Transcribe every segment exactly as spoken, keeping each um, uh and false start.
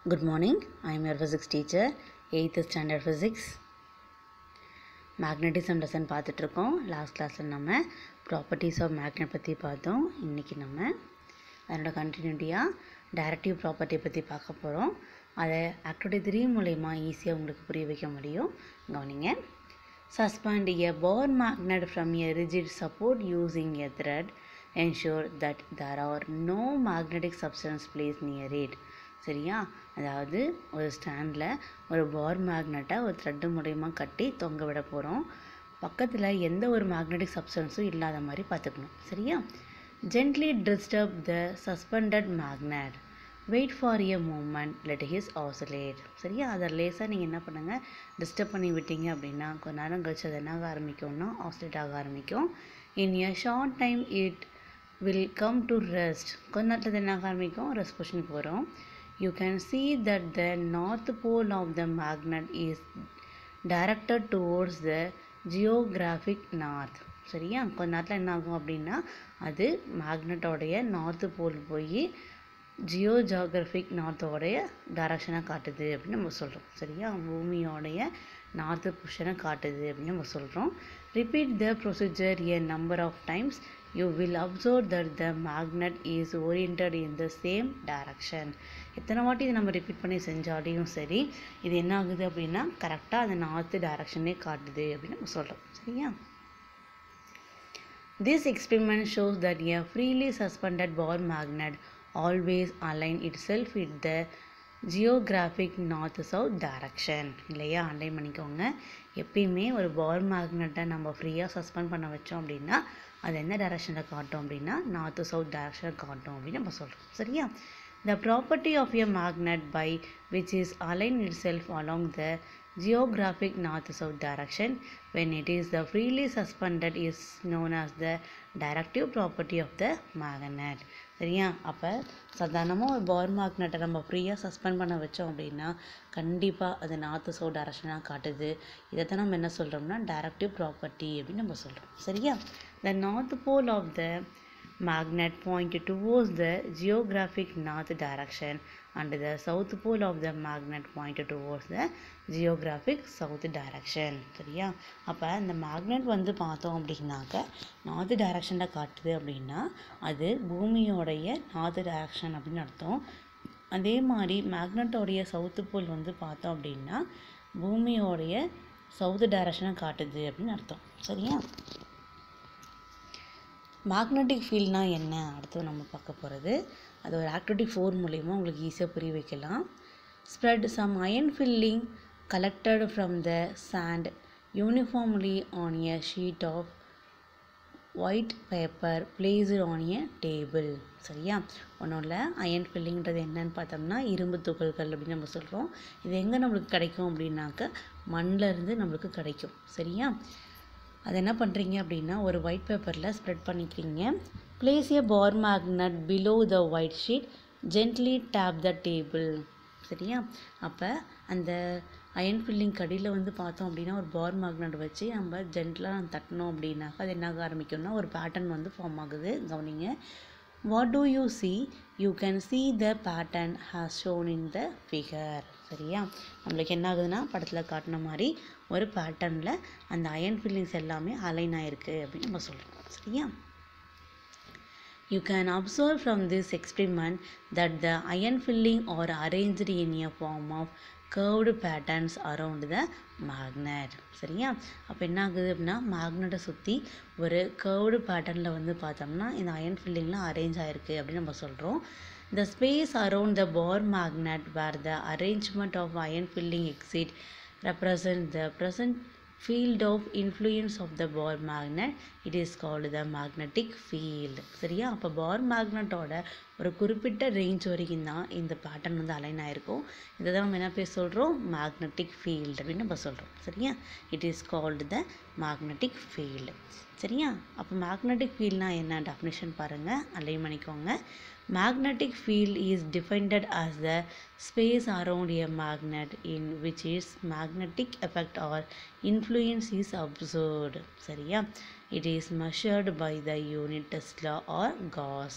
Good morning. I am your physics teacher, eighth standard physics. Magnetism lesson பார்த்துட்டு இருக்கோம். Last கிளாஸ்ல நம்ம properties of magnet பற்றி பார்த்தோம். இன்றைக்கி நம்ம அதனோட கண்டினியூட்டியாக டைரக்டிவ் ப்ராப்பர்ட்டி பற்றி பார்க்க போகிறோம். அதை ஆக்டிவிட்டி த்ரீ மூலயமா ஈஸியாக உங்களுக்கு புரிய வைக்க முடியும். கவனிங்க. Suspend a ball magnet from a rigid support using a thread. Ensure that there are no magnetic substance placed near it. சரியா? அதாவது ஒரு ஸ்டாண்டில் ஒரு பார் மேக்னெட்டை ஒரு த்ரெட்டு மூலயமா கட்டி தொங்க விட போகிறோம். பக்கத்தில் எந்த ஒரு மேக்னெட்டிக் சப்ஸ்டன்ஸும் இல்லாத மாதிரி பார்த்துக்கணும். சரியா? Gently disturb the suspended magnet. Wait for a moment, let it oscillate. சரியா? அதை லேசாக நீங்கள் என்ன பண்ணுங்கள், டிஸ்டர்ப் பண்ணி விட்டீங்க அப்படின்னா கொஞ்ச நேரம் கழிச்சு அது என்ன ஆக ஆரம்பிக்கும்னா ஆசிலேட் ஆக ஆரம்பிக்கும். In a short time it will come to rest. கொஞ்ச நேரத்தில் என்ன ஆக ஆரம்பிக்கும், ரெஸ்ட் பொசிஷனுக்கு வரும். You can see that the north pole of the magnet is directed towards the geographic north. சரியா? கொஞ்ச நேரத்தில் என்ன ஆகும் அப்படின்னா அது மேக்னெட்டோடைய நார்த்து போல் போய் ஜியோ ஜியோகிராஃபிக் நார்த்தோடைய டைரக்ஷனை காட்டுது அப்படின்னு நம்ம சொல்கிறோம். சரியா? பூமியோடைய நார்த்து பொசிஷனை காட்டுது அப்படின்னு நம்ம சொல்கிறோம். Repeat the procedure a number of times. You will observe that the magnet is oriented in the same direction. எத்தனை வாட்டி இதை நம்ம ரிப்பீட் பண்ணி செஞ்சாலையும் சரி, இது என்ன ஆகுது அப்படின்னா கரெக்டாக அந்த நார்த்து டைரக்ஷனே காட்டுது அப்படின்னு நம்ம சொல்கிறோம். சரியா? This experiment shows that a freely suspended ball magnet always align itself with the geographic north south direction. இல்லையா? அலைன் பண்ணிக்கோங்க. எப்பயுமே ஒரு பால் மேக்னெட்டை நம்ம ஃப்ரீயாக சஸ்பெண்ட் பண்ண வச்சோம் அப்படின்னா அது என்ன டைரக்ஷனில் காட்டும் அப்படின்னா நார்த்து சவுத் டைரக்ஷனில் காட்டும் அப்படின்னு நம்ம சொல்கிறோம். சரியா? The property of a magnet by which is align itself along the geographic north-south direction when it is the freely suspended is known as the directive property of the magnet. சரியா? அப்போ சாதாரணமாக ஒரு பார் மேக்னெட்டை நம்ம ஃப்ரீயாக சஸ்பெண்ட் பண்ண வச்சோம் அப்படின்னா கண்டிப்பாக அது நார்த்து சவுத் டைரக்ஷனாக காட்டுது. இதை தான் நம்ம என்ன சொல்கிறோம்னா டைரக்டிவ் ப்ராப்பர்ட்டி அப்படின்னு நம்ம சொல்கிறோம். சரியா? The north pole of the magnet point towards the geographic north direction and the south pole of the magnet point towards the geographic south direction. சரியா? அப்போ இந்த மேக்னெட் வந்து பார்த்தோம் அப்படின்னாக்க நார்த் டைரக்ஷனில் காட்டுது அப்படின்னா அது பூமியோடைய நார்த் டைரக்ஷன் அப்படின்னு அர்த்தம். அதே மாதிரி மேக்னெட்டோடைய சவுத்து போல் வந்து பார்த்தோம் அப்படின்னா பூமியோடைய சவுத் டைரக்ஷனை காட்டுது அப்படின்னு அர்த்தம். சரியா? மேக்னெட்டிக் ஃபீல்ட்னா என்ன அடுத்து நம்ம பார்க்க போகிறது. அது ஒரு ஆக்டிவிட்டி ஃபோர் மூலயமா உங்களுக்கு ஈஸியாக புரிய வைக்கலாம். Spread some iron filling collected from the sand uniformly on a sheet of white paper placed on a table. சரியா? ஒன்றும் இல்லை, அயன் ஃபில்லிங்கிறது என்னன்னு பார்த்தோம்னா இரும்பு துகள்கள் அப்படின்னு நம்ம சொல்கிறோம். இது எங்கே நம்மளுக்கு கிடைக்கும் அப்படின்னாக்க மண்ணில் இருந்து நம்மளுக்கு கிடைக்கும். சரியா? அது என்ன பண்ணுறீங்க அப்படின்னா ஒரு ஒயிட் பேப்பரில் ஸ்ப்ரெட் பண்ணிக்கிறீங்க. Place a bar magnet below the white sheet gently tap the table. சரியா? அப்போ அந்த அயன் ஃபில்லிங் கடியில் வந்து பார்த்தோம் அப்படின்னா ஒரு பார் மேக்னட் வச்சு நம்ம ஜென்டலாக தட்டினோம் அப்படின்னாக்கா அது என்ன ஆக ஆரம்பிக்கும்னா ஒரு பேட்டர்ன் வந்து ஃபார்ம் ஆகுது. கவனிங்க. What do you see? You can see the pattern has shown in the figure. சரியா? நம்மளுக்கு என்ன ஆகுதுன்னா படத்தில் காட்டின மாதிரி ஒரு பேட்டர்னில் அந்த அயன் ஃபில்லிங்ஸ் எல்லாமே அலைன் ஆகிருக்கு அப்படின்னு நம்ம சொல்கிறோம். சரியா? You can observe from this experiment that the iron filling are arranged in a form of curved patterns around the magnet. சரியா? அப்போ என்ன ஆகுது அப்படின்னா மேக்னெட்டை சுற்றி ஒரு கர்வ்டு பேட்டர்னில் வந்து பார்த்தோம்னா இந்த அயன் ஃபில்லிங்லாம் அரேஞ்ச் ஆகிருக்கு அப்படின்னு நம்ம சொல்கிறோம். The space around the bar magnet where the arrangement of iron filling exit represent the present field of influence of the bar magnet. It is called the magnetic field. சரியா? அப்போ பார் மேக்னெட்டோட ஒரு குறிப்பிட்ட range வரைக்கும் தான் இந்த பேட்டர்ன் வந்து align ஆகிருக்கும். இதை தான் நம்ம என்ன பேர் சொல்கிறோம், மேக்னெட்டிக் ஃபீல்டு அப்படின்னு நம்ம சொல்கிறோம். சரியா? It is called the magnetic field. சரியா? அப்போ மேக்னெட்டிக் ஃபீல்ட்னா என்ன டெஃபினிஷன் பாருங்கள், அலைன் பண்ணிக்கோங்க. Magnetic field is defined as the space around a magnet in which its magnetic effect or influence is observed. சரியா? It is measured by the unit Tesla or Gauss.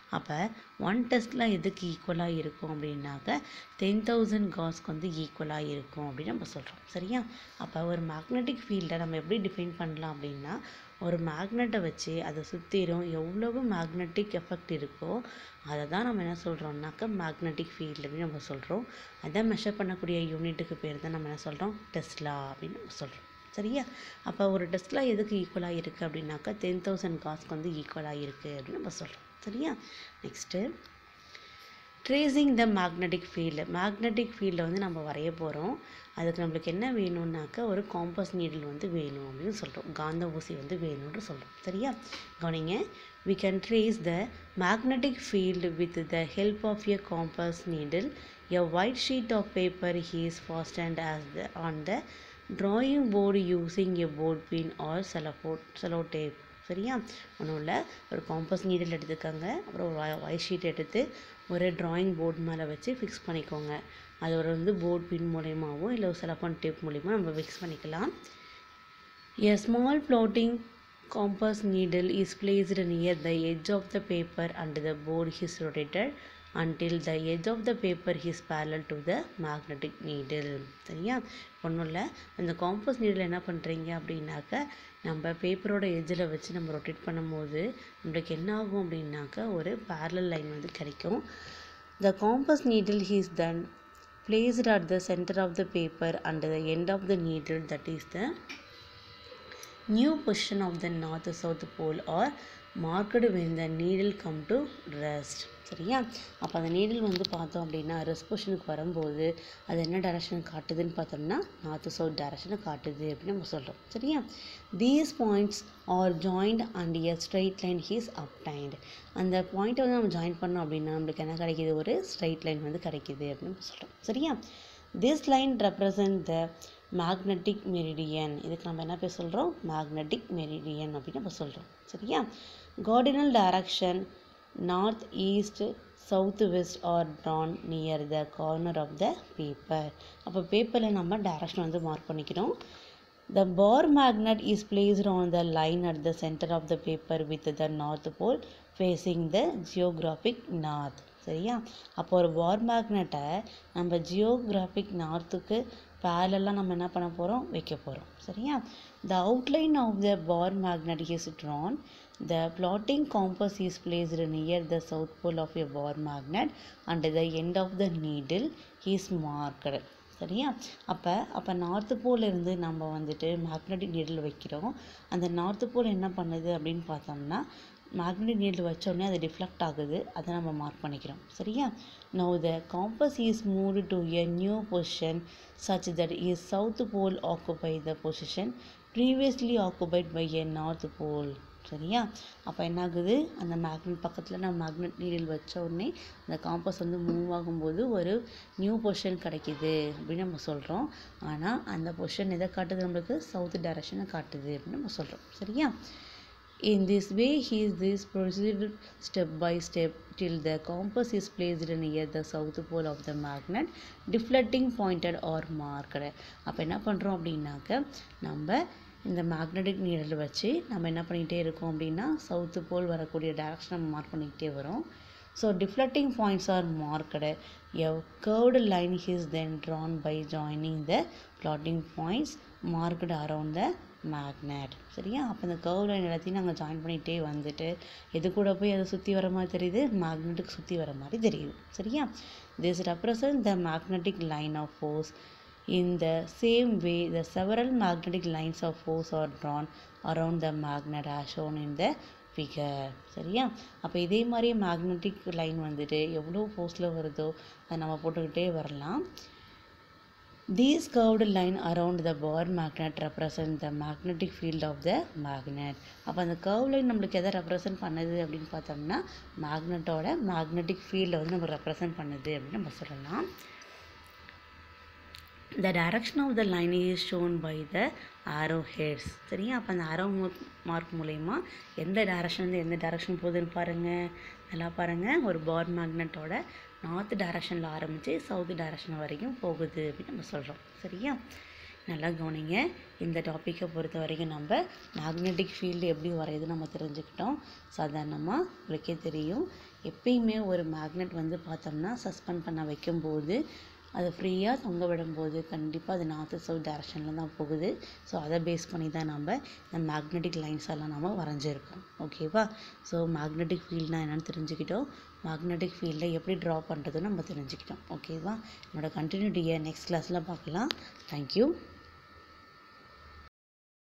அப்போ one tesla எதுக்கு ஈக்குவலாக இருக்கும் அப்படின்னாக்க ten thousand காஸ்க்கு வந்து ஈக்குவலாக இருக்கும் அப்படின்னு நம்ம சொல்கிறோம். சரியா? அப்போ ஒரு மேக்னெட்டிக் ஃபீல்டை நம்ம எப்படி டிஃபைன் பண்ணலாம் அப்படின்னா, ஒரு மேக்னெட்டை வச்சு அதை சுற்றிலும் எவ்வளவு மேக்னெட்டிக் எஃபெக்ட் இருக்கோ அதை தான் நம்ம என்ன சொல்கிறோம்னாக்க மேக்னெட்டிக் ஃபீல்டு அப்படின்னு நம்ம சொல்கிறோம். அதை மெஷர் பண்ணக்கூடிய யூனிட்டுக்கு பேர் தான் நம்ம என்ன சொல்கிறோம், டெஸ்லா அப்படின்னு நம்ம சொல்கிறோம். சரியா? அப்போ ஒரு டெஸ்லா எதுக்கு ஈக்குவலாக இருக்குது அப்படின்னாக்கா டென் தௌசண்ட் காஸ்க்கு வந்து ஈக்குவலாக இருக்குது அப்படின்னு நம்ம சொல்கிறோம். சரியா? Next tracing the magnetic field. Magnetic ஃபீல்டை வந்து நம்ம வரைய போகிறோம். அதுக்கு நம்மளுக்கு என்ன வேணும்னாக்கா ஒரு காம்பஸ் நீடில் வந்து வேணும் அப்படின்னு சொல்கிறோம். காந்த ஊசி வந்து வேணும்னு சொல்கிறோம். சரியா? கவனிங்க. we can trace the magnetic field with the help of a compass needle. A white sheet of paper is fastened as the, on the drawing board using a board pin or cello tape. சரியா? ஒன்றும் இல்லை, ஒரு compass needle எடுத்துக்கோங்க. அப்புறம் ஒரு white sheet எடுத்து ஒரு drawing board மேலே வச்சு ஃபிக்ஸ் பண்ணிக்கோங்க. அது ஒரு வந்து போர்ட் பின் மூலயமாவோ இல்லை செலஃபோன் டேப் மூலிமா நம்ம ஃபிக்ஸ் பண்ணிக்கலாம். A small floating compass needle is placed near the edge of the paper and the board is rotated until the edge of the paper is parallel to the magnetic needle. சரியா? ஒன்றும் இல்லை, அந்த compass needle என்ன பண்ணுறீங்க அப்படின்னாக்க நம்ம பேப்பரோட எட்ஜில் வச்சு நம்ம ரொட்டேட் பண்ணும்போது நம்மளுக்கு என்ன ஆகும் அப்படின்னாக்க ஒரு parallel லைன் வந்து கிடைக்கும். The compass needle is then placed at the center of the paper and the end of the needle, that is the new position of the north south pole are marked when the needle come to rest. சரியா? அப்போ அந்த needle வந்து பார்த்தோம் அப்படின்னா rest பொசிஷனுக்கு வரும்போது அது என்ன டைரக்ஷன் காட்டுதுன்னு பார்த்தோம்னா நார்த் சவுத் டைரக்ஷனை காட்டுது அப்படின்னு நம்ம சொல்கிறோம். சரியா? These points are joined and a straight line is obtained. அந்த பாயிண்ட்டை வந்து நம்ம ஜாயின் பண்ணோம் அப்படின்னா நம்மளுக்கு என்ன கிடைக்கிது, ஒரு ஸ்ட்ரைட் லைன் வந்து கிடைக்கிது அப்படின்னு சொல்கிறோம். சரியா? This line represent the magnetic meridian. இதுக்கு நம்ம என்ன பேர் சொல்கிறோம், மேக்னெட்டிக் மெரிடியன் அப்படின்னு நம்ம சொல்கிறோம். சரியா? Cardinal direction north east south west are drawn near the corner of the paper. அப்போ பேப்பரில் நம்ம டைரக்ஷன் வந்து மார்க் பண்ணிக்கிறோம். The bar magnet is placed on the line at the center of the paper with the north pole facing the geographic north. சரியா? அப்போ ஒரு பார் மேக்னெட்டை நம்ம geographic நார்த்துக்கு பேரலாக நம்ம என்ன பண்ண போகிறோம், வைக்க போகிறோம். சரியா? The outline of the bar magnet is drawn. The floating compass is placed near the south pole of a bar magnet and the end of the needle is marked. சரியா? அப்போ அப்போ நார்த்து போல் இருந்து நம்ம வந்துட்டு மேக்னெட்டிக் நீடில் வைக்கிறோம். அந்த north போல் என்ன பண்ணுது அப்படின்னு பார்த்தோம்னா மேக்னெட்டிக் நீடில் வச்சோடனே அது டிஃப்ளெக்ட் ஆகுது, அதை நம்ம மார்க் பண்ணிக்கிறோம். சரியா? Now the compass is moved to a new position such that is south pole occupy the position previously occupied by a north pole. சரியா? அப்போ என்ன ஆகுது, அந்த மேக்னெட் பக்கத்தில் நம்ம மேக்னெட் நீடில் வச்ச உடனே அந்த காம்பஸ் வந்து மூவ் ஆகும்போது ஒரு நியூ பொசிஷன் கிடைக்கிது அப்படின்னு நம்ம சொல்கிறோம். ஆனால் அந்த பொசிஷன் எதை காட்டுது, நம்மளுக்கு சவுத் டைரக்ஷனை காட்டுது அப்படின்னு நம்ம சொல்கிறோம். சரியா? In this way, he is this proceeded step by step till the compass is placed near the south pole of the magnet, deflecting pointed or marked. அப்போ என்ன பண்ணுறோம் அப்படின்னாக்க நம்ம இந்த மேக்னெட்டிக் நீடில் வச்சு நம்ம என்ன பண்ணிகிட்டே இருக்கோம் அப்படின்னா சவுத்து போல் வரக்கூடிய டைரக்ஷன் நம்ம மார்க் பண்ணிக்கிட்டே வரோம். So deflecting points are marked. A curved line is then drawn by joining the plotting points marked around the magnet. சரியா? அப்போ இந்த கர்வ் லைன் எல்லாத்தையும் நாங்கள் ஜாயின் பண்ணிகிட்டே வந்துட்டு எது கூட போய் அதை சுற்றி வர மாதிரி தெரியுது, மேக்னெட்டுக்கு சுற்றி வர மாதிரி தெரியுது. சரியா? This represent the magnetic line of force. In the same way, the several magnetic lines of force are drawn around the magnet as shown in the figure. சரியா? அப்போ இதே மாதிரி மேக்னெட்டிக் லைன் வந்துட்டு எவ்வளோ ஃபோர்ஸில் வருதோ அதை நம்ம போட்டுக்கிட்டே வரலாம். These curved line around the bar magnet represent the magnetic field of the magnet. அப்போ அந்த curved line நம்மளுக்கு எதை ரெப்ரசன்ட் பண்ணுது அப்படின்னு பார்த்தோம்னா மேக்னெட்டோட மேக்னெட்டிக் ஃபீல்டை வந்து நம்ம ரெப்ரசன்ட் பண்ணுது அப்படின்னு நம்ம சொல்லலாம். The direction of the line is shown by the arrow heads. சரியா? அப்போ அந்த arrow மார்க் மூலயமா எந்த டைரக்ஷன்லேருந்து எந்த டைரக்ஷன் போகுதுன்னு பாருங்கள், நல்லா பாருங்கள். ஒரு பார் மேக்னெட்டோட நார்த் டைரக்ஷனில் ஆரம்பித்து சவுத் டைரக்ஷன் வரைக்கும் போகுது அப்படின்னு நம்ம சொல்கிறோம். சரியா? நல்லா கவனிங்க. இந்த டாப்பிக்கை பொறுத்த வரைக்கும் நம்ம மேக்னெட்டிக் ஃபீல்டு எப்படி வரையுது நம்ம தெரிஞ்சுக்கிட்டோம். சாதாரணமாக உங்களுக்கே தெரியும், எப்பயுமே ஒரு மேக்னெட் வந்து பார்த்தோம்னா சஸ்பெண்ட் பண்ண வைக்கும்போது அது ஃப்ரீயாக தொங்க விடும்போது கண்டிப்பாக அது நார்த்து சவுத் டைரக்ஷனில் தான் போகுது. ஸோ அதை பேஸ் பண்ணி தான் நம்ம இந்த மேக்னெட்டிக் லைன்ஸ் எல்லாம் நம்ம வரைஞ்சிருக்கோம். ஓகேவா? ஸோ மேக்னெட்டிக் ஃபீல்ட்னா என்னென்னு தெரிஞ்சுக்கிட்டோம். மேக்னெட்டிக் ஃபீல்டை எப்படி ட்ரா பண்ணுறதுன்னு நம்ம தெரிஞ்சுக்கிட்டோம். ஓகேவா? என்னோட கண்டினியூட்டியை நெக்ஸ்ட் கிளாஸில் பார்க்கலாம். தேங்க்யூ.